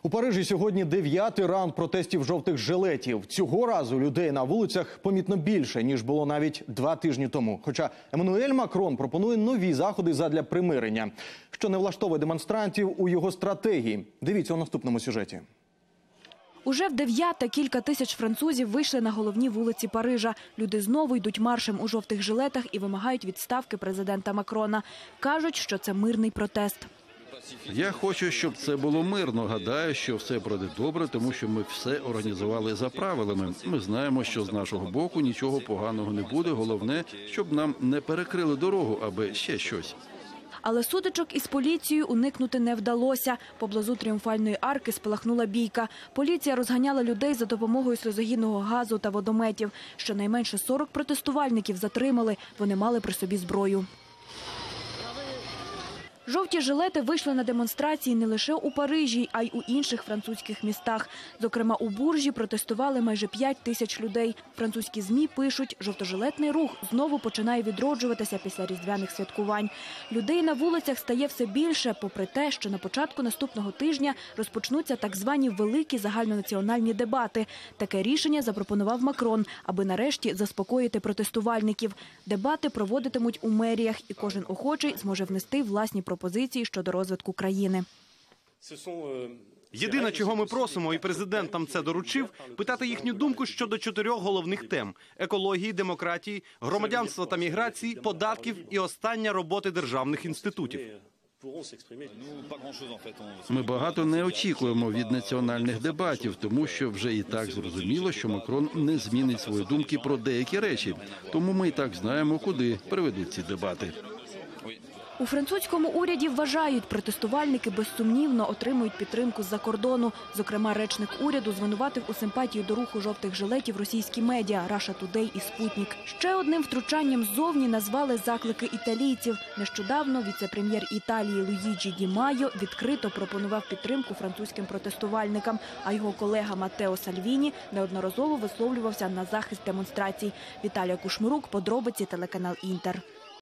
У Парижі сьогодні 9-й раунд протестів жовтих жилетів. Цього разу людей на вулицях помітно більше, ніж було навіть 2 тижні тому. Хоча Еммануель Макрон пропонує нові заходи задля примирення. Що не влаштовує демонстрантів у його стратегії? Дивіться у наступному сюжеті. Уже в 9-те кілька тисяч французів вийшли на головні вулиці Парижа. Люди знову йдуть маршем у жовтих жилетах і вимагають відставки президента Макрона. Кажуть, що це мирний протест. Я хочу, щоб це було мирно. Гадаю, що все пройде добре, тому що ми все організували за правилами. Ми знаємо, що з нашого боку нічого поганого не буде. Головне, щоб нам не перекрили дорогу, аби ще щось. Але сутичок із поліцією уникнути не вдалося. Поблизу Тріумфальної арки спалахнула бійка. Поліція розганяла людей за допомогою сльозогінного газу та водометів. Щонайменше 40 протестувальників затримали. Вони мали при собі зброю. Жовті жилети вийшли на демонстрації не лише у Парижі, а й у інших французьких містах. Зокрема, у Буржі протестували майже 5 тисяч людей. Французькі ЗМІ пишуть, жовтожилетний рух знову починає відроджуватися після різдвяних святкувань. Людей на вулицях стає все більше, попри те, що на початку наступного тижня розпочнуться так звані великі загальнонаціональні дебати. Таке рішення запропонував Макрон, аби нарешті заспокоїти протестувальників. Дебати проводитимуть у меріях, і кожен охочий зможе внести власні пропозиції щодо розвитку країни. Єдине, чого ми просимо, і президент нам це доручив, питати їхню думку щодо 4 головних тем – екології, демократії, громадянства та міграції, податків і остання роботи державних інститутів. Ми багато не очікуємо від національних дебатів, тому що вже і так зрозуміло, що Макрон не змінить свої думки про деякі речі. Тому ми і так знаємо, куди приведуть ці дебати. У французькому уряді вважають, протестувальники безсумнівно отримують підтримку з-за кордону. Зокрема, речник уряду звинуватив у симпатії до руху жовтих жилетів російські медіа «Раша Тудей» і «Спутнік». Ще одним втручанням ззовні назвали заклики італійців. Нещодавно віце-прем'єр Італії Луїджі Ді Майо відкрито пропонував підтримку французьким протестувальникам, а його колега Матео Сальвіні неодноразово висловлювався на захист демонстрацій. Віталія Кушмирук, подробиці, телеканал «Інтер».